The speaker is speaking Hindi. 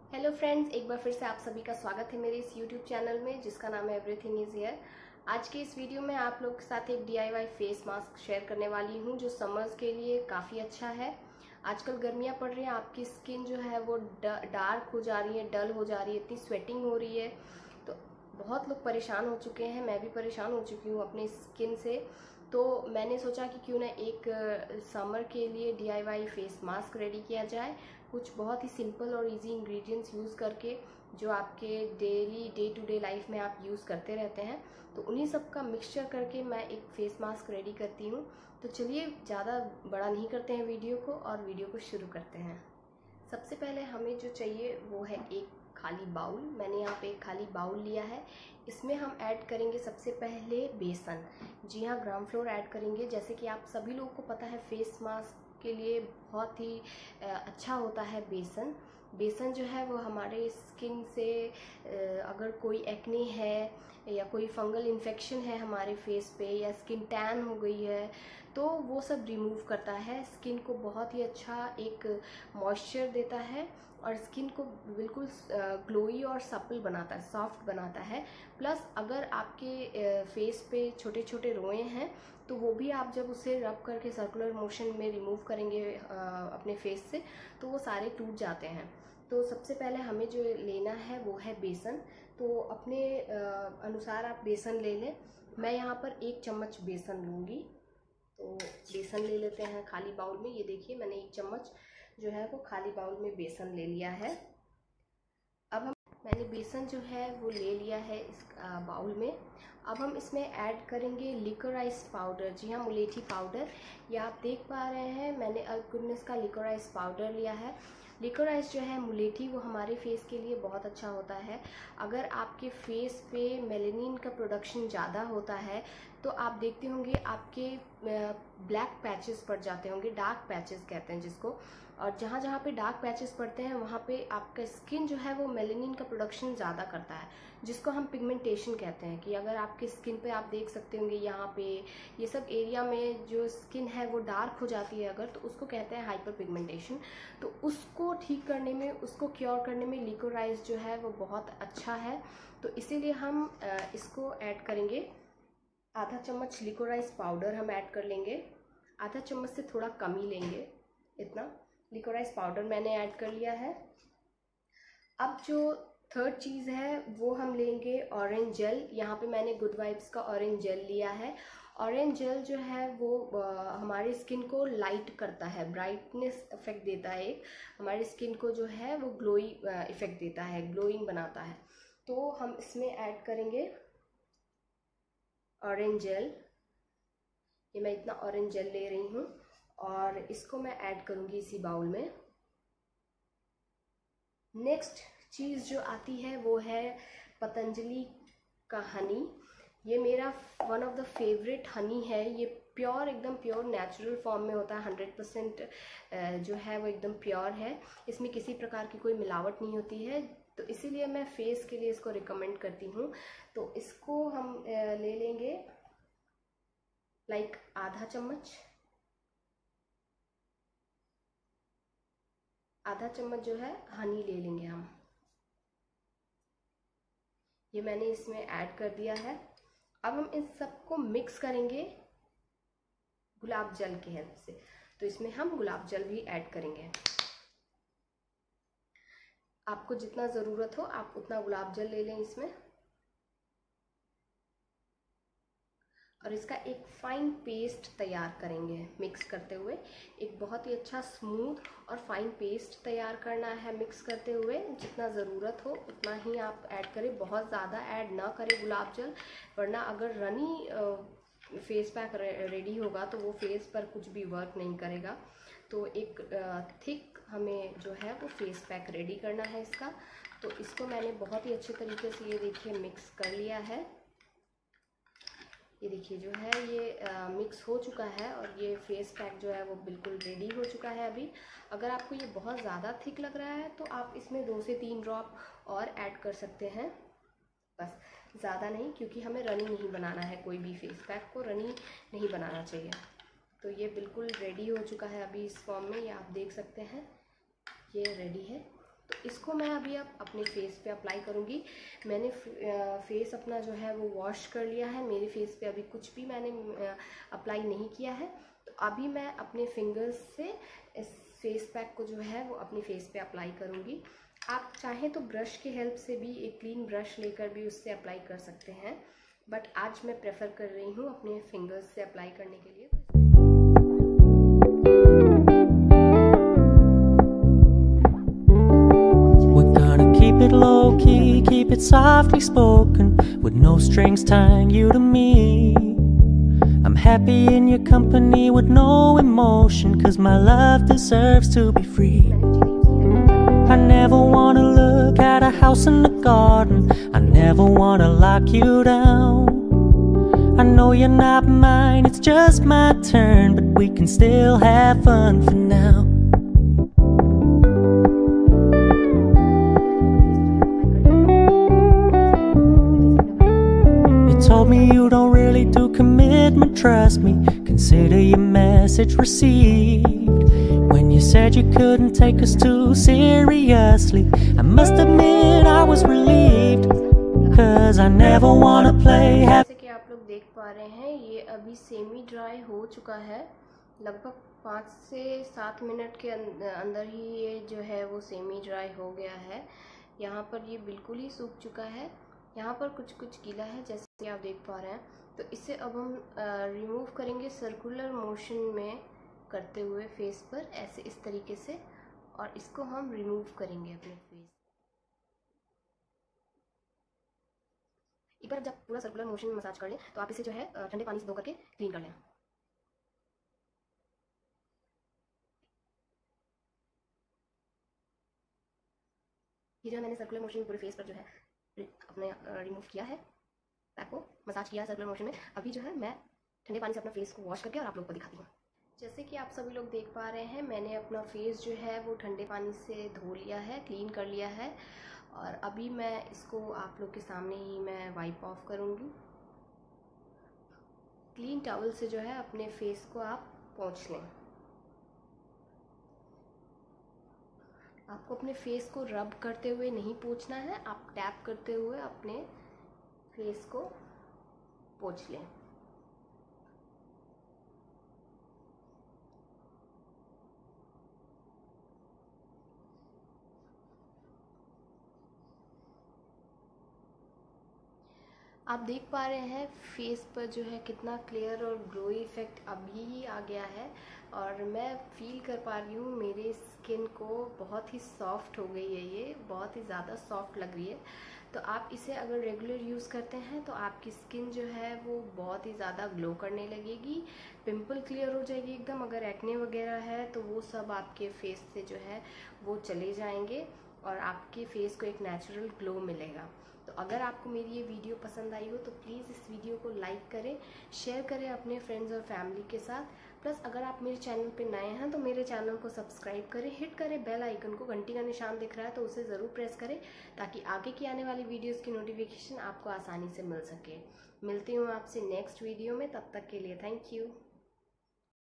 हेलो फ्रेंड्स, एक बार फिर से आप सभी का स्वागत है मेरे इस यूट्यूब चैनल में जिसका नाम है एवरीथिंग इज़ हियर। आज के इस वीडियो में आप लोग के साथ एक DIY फेस मास्क शेयर करने वाली हूं जो समर्स के लिए काफ़ी अच्छा है। आजकल गर्मियां पड़ रही हैं, आपकी स्किन जो है वो डार्क हो जा रही है, डल हो जा रही है, इतनी स्वेटिंग हो रही है, तो बहुत लोग परेशान हो चुके हैं। मैं भी परेशान हो चुकी हूँ अपनी स्किन से। तो मैंने सोचा कि क्यों ना एक समर के लिए DIY फेस मास्क रेडी किया जाए, कुछ बहुत ही सिंपल और इजी इंग्रेडिएंट्स यूज़ करके जो आपके daily day to day life में आप यूज़ करते रहते हैं, तो उन्हीं सब का मिक्सचर करके मैं एक फेस मास्क रेडी करती हूँ। तो चलिए ज़्यादा बड़ा नहीं करते हैं वीडियो को और वीडियो को शुरू करते हैं। सबसे पहले हमें जो चाहिए वो है एक खाली बाउल। मैंने यहाँ पे एक खाली बाउल लिया है। इसमें हम ऐड करेंगे सबसे पहले बेसन। जी हाँ, ग्राम फ्लोर ऐड करेंगे। जैसे कि आप सभी लोगों को पता है, फेस मास्क के लिए बहुत ही अच्छा होता है बेसन। बेसन जो है वो हमारे स्किन से अगर कोई एक्ने है या कोई फंगल इन्फेक्शन है हमारे फेस पे, या स्किन टैन हो गई है, तो वो सब रिमूव करता है। स्किन को बहुत ही अच्छा एक मॉइस्चर देता है और स्किन को बिल्कुल ग्लोई और सपल बनाता है, सॉफ्ट बनाता है। प्लस अगर आपके फेस पे छोटे छोटे रोए हैं तो वो भी आप जब उसे रब करके सर्कुलर मोशन में रिमूव करेंगे अपने फेस से, तो वो सारे टूट जाते हैं। तो सबसे पहले हमें जो लेना है वो है बेसन। तो अपने अनुसार आप बेसन ले लें। मैं यहाँ पर 1 चम्मच बेसन लूँगी। तो बेसन ले लेते हैं खाली बाउल में। ये देखिए, मैंने 1 चम्मच जो है वो खाली बाउल में बेसन ले लिया है। अब मैंने बेसन जो है वो ले लिया है इस बाउल में। अब हम इसमें ऐड करेंगे लिकोराइस पाउडर। जी हाँ, मुलेठी पाउडर। ये आप देख पा रहे हैं, मैंने अल्प गुडनेस का लिकोराइस पाउडर लिया है। लिकोराइस जो है मुलेठी, वो हमारे फेस के लिए बहुत अच्छा होता है। अगर आपके फेस पे मेलेनिन का प्रोडक्शन ज़्यादा होता है तो आप देखते होंगे आपके ब्लैक पैचेस पड़ जाते होंगे, डार्क पैचेस कहते हैं जिसको। और जहाँ जहाँ पे डार्क पैचेस पड़ते हैं वहाँ पे आपका स्किन जो है वो मेलेनिन का प्रोडक्शन ज़्यादा करता है, जिसको हम पिगमेंटेशन कहते हैं। कि अगर आपके स्किन पे आप देख सकते होंगे यहाँ पे ये सब एरिया में जो स्किन है वो डार्क हो जाती है अगर, तो उसको कहते हैं हाइपर पिगमेंटेशन। तो उसको ठीक करने में, उसको क्योर करने में लिकोराइस जो है वो बहुत अच्छा है। तो इसीलिए हम इसको ऐड करेंगे। आधा चम्मच लिकोराइस पाउडर हम ऐड कर लेंगे। आधा चम्मच से थोड़ा कम ही लेंगे, इतना लिकोराइस पाउडर मैंने ऐड कर लिया है। अब जो थर्ड चीज़ है वो हम लेंगे ऑरेंज जेल। यहाँ पे मैंने गुड वाइब्स का ऑरेंज जेल लिया है। ऑरेंज जेल जो है वो हमारी स्किन को लाइट करता है, ब्राइटनेस इफेक्ट देता है, एक हमारी स्किन को जो है वो ग्लोई इफेक्ट देता है, ग्लोइंग बनाता है। तो हम इसमें ऐड करेंगे ऑरेंज जेल। ये मैं इतना ऑरेंज जेल ले रही हूँ और इसको मैं ऐड करूँगी इसी बाउल में। नेक्स्ट चीज़ जो आती है वो है पतंजलि का हनी। ये मेरा one of the favourite honey है। ये प्योर, एकदम प्योर नेचुरल फॉर्म में होता है। 100% जो है वो एकदम प्योर है। इसमें किसी प्रकार की कोई मिलावट नहीं होती है, तो इसीलिए मैं फेस के लिए इसको रिकमेंड करती हूँ। तो इसको हम ले लेंगे लाइक आधा चम्मच। आधा चम्मच जो है हनी ले लेंगे हम। ये मैंने इसमें ऐड कर दिया है। अब हम इन सबको मिक्स करेंगे गुलाब जल की हेल्प से। तो इसमें हम गुलाब जल भी ऐड करेंगे। आपको जितना ज़रूरत हो आप उतना गुलाब जल ले लें इसमें। और इसका एक फाइन पेस्ट तैयार करेंगे मिक्स करते हुए। एक बहुत ही अच्छा स्मूथ और फाइन पेस्ट तैयार करना है मिक्स करते हुए। जितना ज़रूरत हो उतना ही आप ऐड करें, बहुत ज़्यादा ऐड ना करें गुलाब जल, वरना अगर रनी फेस पैक रेडी होगा तो वो फेस पर कुछ भी वर्क नहीं करेगा। तो एक थिक हमें जो है वो फेस पैक रेडी करना है इसका। तो इसको मैंने बहुत ही अच्छे तरीके से, ये देखिए, मिक्स कर लिया है। ये देखिए जो है ये मिक्स हो चुका है और ये फेस पैक जो है वो बिल्कुल रेडी हो चुका है अभी। अगर आपको ये बहुत ज़्यादा थिक लग रहा है तो आप इसमें 2 से 3 ड्रॉप और ऐड कर सकते हैं, बस ज़्यादा नहीं, क्योंकि हमें रनी नहीं बनाना है। कोई भी फेस पैक को रनी नहीं बनाना चाहिए। तो ये बिल्कुल रेडी हो चुका है अभी इस फॉर्म में, ये आप देख सकते हैं, ये रेडी है। तो इसको मैं अभी अब अपने फेस पे अप्लाई करूँगी। मैंने फेस अपना जो है वो वॉश कर लिया है। मेरे फेस पे अभी कुछ भी मैंने अप्लाई नहीं किया है। तो अभी मैं अपने फिंगर्स से इस फेस पैक को जो है वो अपने फेस पे अप्लाई करूँगी। आप चाहें तो ब्रश की हेल्प से भी, एक क्लीन ब्रश लेकर भी उससे अप्लाई कर सकते हैं, बट आज मैं प्रेफर कर रही हूँ अपने फिंगर्स से अप्लाई करने के लिए। We're gonna keep it low key, keep it softly spoken, with no strings tying you to me. I'm happy in your company with no emotion, 'cause my love deserves to be free. I never wanna look at a house in the garden, I never wanna lock you down. I know you're not mine, it's just my turn, but we can still have fun for now. You told me you don't really do commitment, trust me, consider your message received. When you said you couldn't take us too seriously, I must admit I was relieved, 'cause I never wanna play. जैसे कि आप लोग देख पा रहे हैं, ये अभी सेमी ड्राई हो चुका है। लगभग 5 से 7 मिनट के अंदर ही ये जो है वो सेमी ड्राई हो गया है। यहाँ पर ये बिल्कुल ही सूख चुका है, यहाँ पर कुछ कुछ गीला है जैसे कि आप देख पा रहे हैं। तो इसे अब हम रिमूव करेंगे सर्कुलर मोशन में करते हुए फेस पर, ऐसे इस तरीके से, और इसको हम रिमूव करेंगे अपने फेस। एक बार जब पूरा सर्कुलर मोशन में मसाज कर लें तो आप इसे जो है ठंडे पानी से धो करके क्लीन कर लें। ये जो मैंने सर्कुलर मोशन पूरे फेस पर जो है अपने रिमूव किया है, पैक को मसाज किया है सर्कुलर मोशन में। अभी जो है मैं ठंडे पानी से अपना फेस को वॉश करके और आप लोग को दिखाती हूँ। जैसे कि आप सभी लोग देख पा रहे हैं, मैंने अपना फेस जो है वो ठंडे पानी से धो लिया है, क्लीन कर लिया है, और अभी मैं इसको आप लोग के सामने ही मैं वाइप ऑफ करूँगी। क्लीन टॉवल से जो है अपने फेस को आप पोंछ लें। आपको अपने फेस को रब करते हुए नहीं पोंछना है, आप टैप करते हुए अपने फेस को पोंछ लें। आप देख पा रहे हैं फेस पर जो है कितना क्लियर और ग्लोई इफेक्ट अभी ही आ गया है, और मैं फील कर पा रही हूँ मेरे स्किन को बहुत ही सॉफ्ट हो गई है, ये बहुत ही ज़्यादा सॉफ्ट लग रही है। तो आप इसे अगर रेगुलर यूज़ करते हैं तो आपकी स्किन जो है वो बहुत ही ज़्यादा ग्लो करने लगेगी, पिंपल क्लियर हो जाएगी एकदम। अगर एक्ने वगैरह है तो वो सब आपके फेस से जो है वो चले जाएंगे और आपके फेस को एक नेचुरल ग्लो मिलेगा। तो अगर आपको मेरी ये वीडियो पसंद आई हो तो प्लीज़ इस वीडियो को लाइक करें, शेयर करें अपने फ्रेंड्स और फैमिली के साथ। प्लस अगर आप मेरे चैनल पे नए हैं तो मेरे चैनल को सब्सक्राइब करें, हिट करें बेल आइकन को, घंटी का निशान दिख रहा है तो उसे ज़रूर प्रेस करें, ताकि आगे की आने वाली वीडियोज़ की नोटिफिकेशन आपको आसानी से मिल सके। मिलती हूँ आपसे नेक्स्ट वीडियो में, तब तक के लिए थैंक यू।